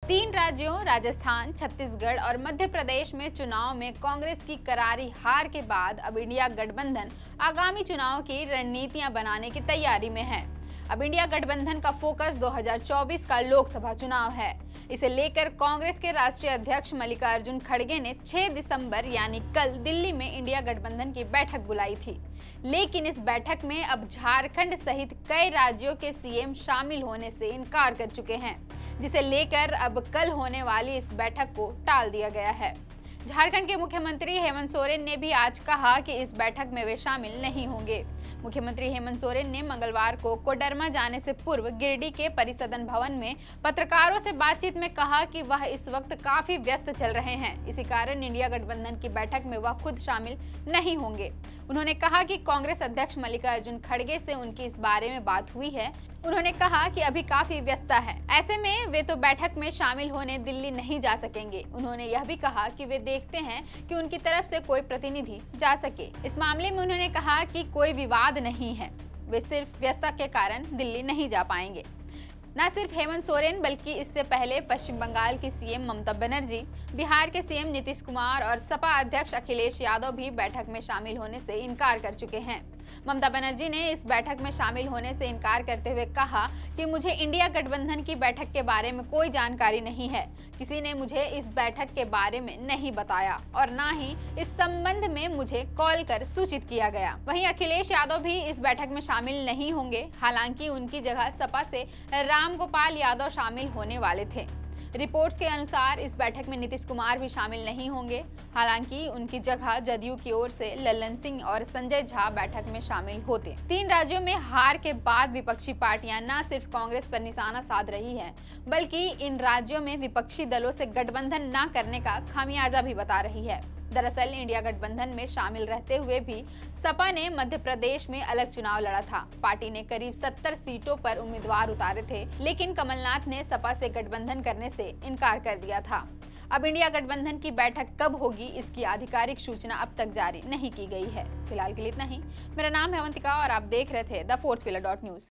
तीन राज्यों राजस्थान, छत्तीसगढ़ और मध्य प्रदेश में चुनाव में कांग्रेस की करारी हार के बाद अब इंडिया गठबंधन आगामी चुनाव की रणनीतियां बनाने की तैयारी में है। अब इंडिया गठबंधन का फोकस 2024 का लोकसभा चुनाव है। इसे लेकर कांग्रेस के राष्ट्रीय अध्यक्ष मल्लिकार्जुन खड़गे ने 6 दिसंबर यानी कल दिल्ली में इंडिया गठबंधन की बैठक बुलाई थी। लेकिन इस बैठक में अब झारखंड सहित कई राज्यों के सीएम शामिल होने से इनकार कर चुके हैं, जिसे लेकर अब कल होने वाली इस बैठक को टाल दिया गया है। झारखंड के मुख्यमंत्री हेमंत सोरेन ने भी आज कहा कि इस बैठक में वे शामिल नहीं होंगे। मुख्यमंत्री हेमंत सोरेन ने मंगलवार को कोडरमा जाने से पूर्व गिरिडीह के परिसदन भवन में पत्रकारों से बातचीत में कहा कि वह इस वक्त काफी व्यस्त चल रहे हैं। इसी कारण इंडिया गठबंधन की बैठक में वह खुद शामिल नहीं होंगे। उन्होंने कहा कि कांग्रेस अध्यक्ष मल्लिकार्जुन खड़गे से उनकी इस बारे में बात हुई है। उन्होंने कहा कि अभी काफी व्यस्तता है, ऐसे में वे तो बैठक में शामिल होने दिल्ली नहीं जा सकेंगे। उन्होंने यह भी कहा कि वे देखते हैं कि उनकी तरफ से कोई प्रतिनिधि जा सके। इस मामले में उन्होंने कहा कि कोई विवाद नहीं है, वे सिर्फ व्यस्तता के कारण दिल्ली नहीं जा पाएंगे। न सिर्फ हेमंत सोरेन बल्कि इससे पहले पश्चिम बंगाल की सीएम ममता बनर्जी, बिहार के सीएम नीतीश कुमार और सपा अध्यक्ष अखिलेश यादव भी बैठक में शामिल होने से इनकार कर चुके हैं। ममता बनर्जी ने इस बैठक में शामिल होने से इनकार करते हुए कहा कि मुझे इंडिया गठबंधन की बैठक के बारे में कोई जानकारी नहीं है, किसी ने मुझे इस बैठक के बारे में नहीं बताया और ना ही इस संबंध में मुझे कॉल कर सूचित किया गया। वहीं अखिलेश यादव भी इस बैठक में शामिल नहीं होंगे, हालांकि उनकी जगह सपा से रामगोपाल यादव शामिल होने वाले थे। रिपोर्ट्स के अनुसार इस बैठक में नीतीश कुमार भी शामिल नहीं होंगे, हालांकि उनकी जगह जदयू की ओर से लल्लन सिंह और संजय झा बैठक में शामिल होते। तीन राज्यों में हार के बाद विपक्षी पार्टियां न सिर्फ कांग्रेस पर निशाना साध रही हैं, बल्कि इन राज्यों में विपक्षी दलों से गठबंधन न करने का खामियाजा भी बता रही है। दरअसल इंडिया गठबंधन में शामिल रहते हुए भी सपा ने मध्य प्रदेश में अलग चुनाव लड़ा था। पार्टी ने करीब 70 सीटों पर उम्मीदवार उतारे थे, लेकिन कमलनाथ ने सपा से गठबंधन करने से इनकार कर दिया था। अब इंडिया गठबंधन की बैठक कब होगी, इसकी आधिकारिक सूचना अब तक जारी नहीं की गई है। फिलहाल के लिए इतना ही। मेरा नाम है अवंतिका और आप देख रहे थे द फोर्थ पिलर .न्यूज।